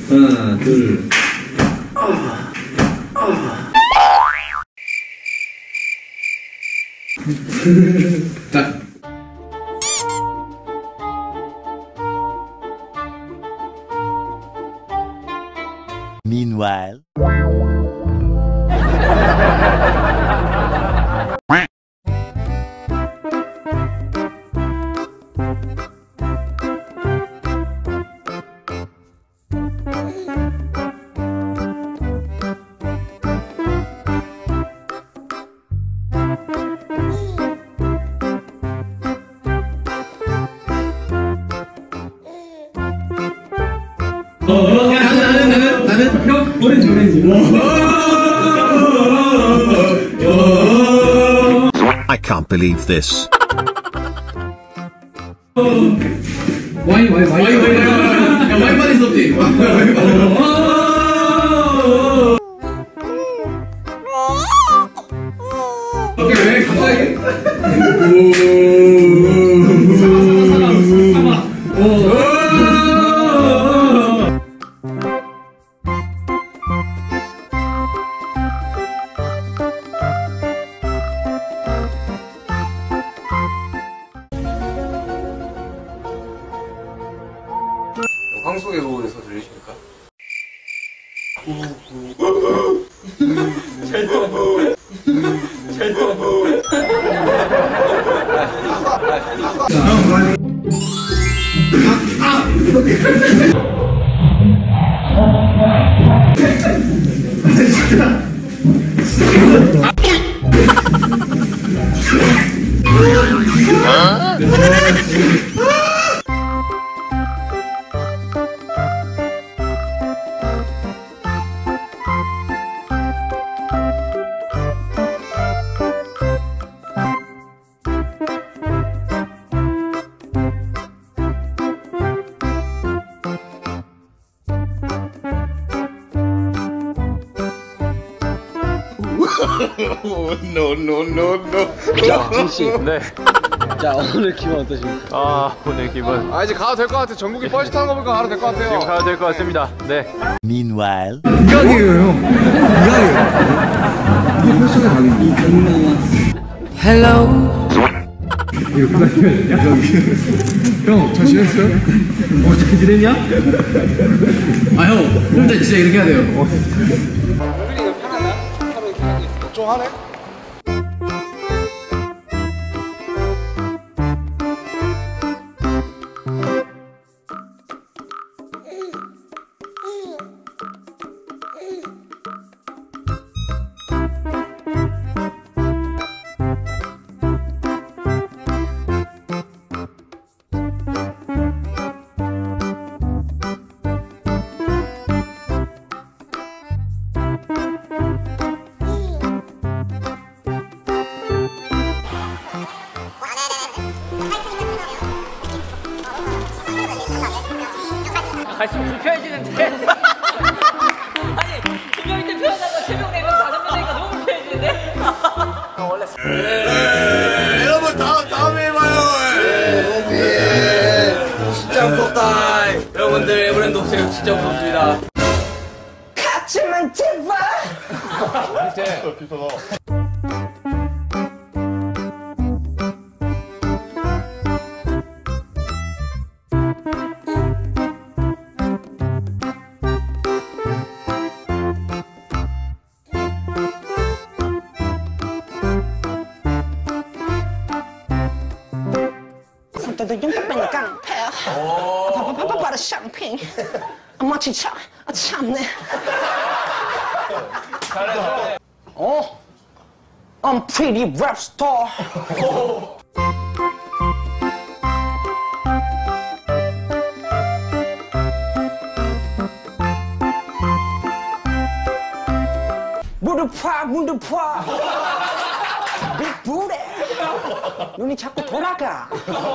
하나, 둘. 딱. Meanwhile. 나는 형 오렌지. I can't believe this. 와인. 야, 와인만 있었지. 오케이, 왜 갑자기? 황소의 호흡에서 들리십니까? No. 자, 김씨. 네. 자, 오늘 기분 어떠십니까? 아, 오늘 기분. 이제 가도 될 것 같아. 전국이 뻘짓하는 거 보니까 가도 될 것 같아요. 지금 가야 될 것 같습니다. 네. Meanwhile. 이강이에요, 형. 이강이에요. 이게 패션의 각입니다. Hello. 이거 부탁해야 되냐? 형, 잘 지냈어요? 잘 지냈냐? 아, 형, 근데 진짜 이렇게 해야 돼요. 우리가 편하나? 하루 이렇게 하고 있어. 좀 하네? 갈수록 불편해지는데. 아니, 2명일 때 표현하고 3명, 4명, 5명 되니까 너무 불편해지는데. 원래. 여러분 다음에 봐요. 진짜 무섭다. 여러분들 에버랜드 오세요. 진짜 무섭습니다. 같이만 제발. 都用不笨钢配啪的相片，마치 참네. I'm pretty rap star. 문도 파. 빅불에 눈이 자꾸 돌아가.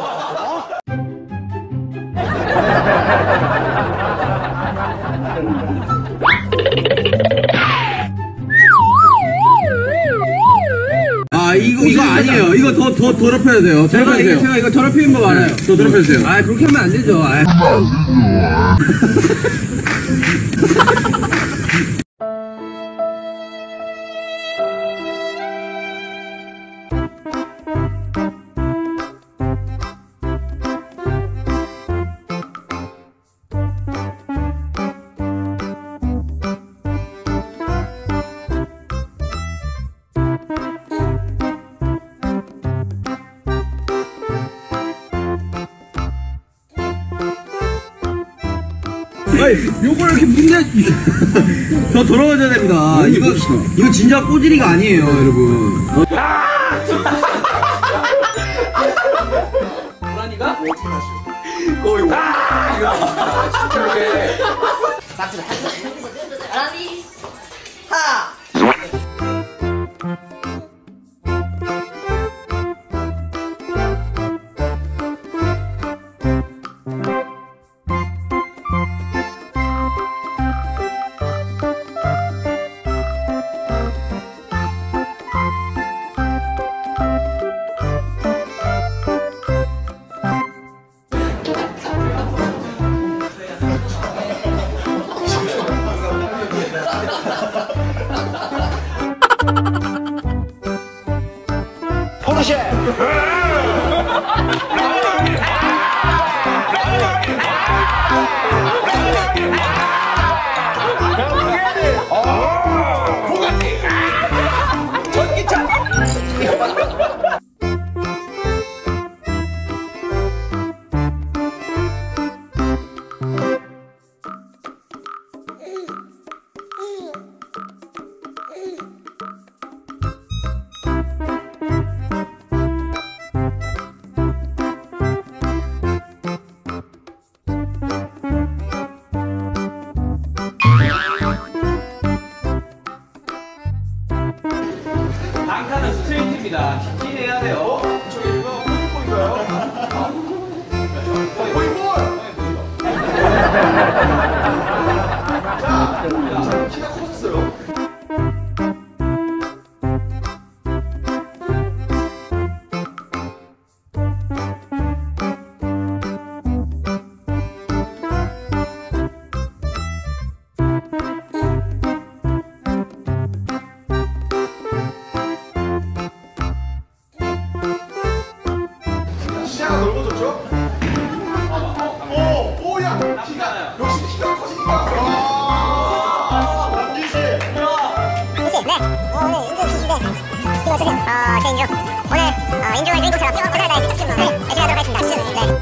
아 이거 아니에요. 이거 더 더럽혀야 돼요. 제가 이거 더럽히는 거 알아요. 더 더럽혀주세요. 아 그렇게 하면 안 되죠. 아니, 요걸 이렇게 문제 더 돌아가줘야 됩니다. 이거 진짜 꼬지리가 아니에요, 여러분. 고라니가? 고라니 하. 다음 칸은 스트레이트입니다. 직진해야 돼요. 저기 이거 포인트인가요? 포인트! 자, 키가 커졌어요. 시야가 넓어졌죠? 오야! 키가, 역시 키가 커지니까. 남기씨! 네, 오늘 인조 기시대 기본 소식 제 인조 오늘 인조의 주인공처럼 뛰어가고 살아야 될 특집 열심히 하도록 하겠습니다. 네.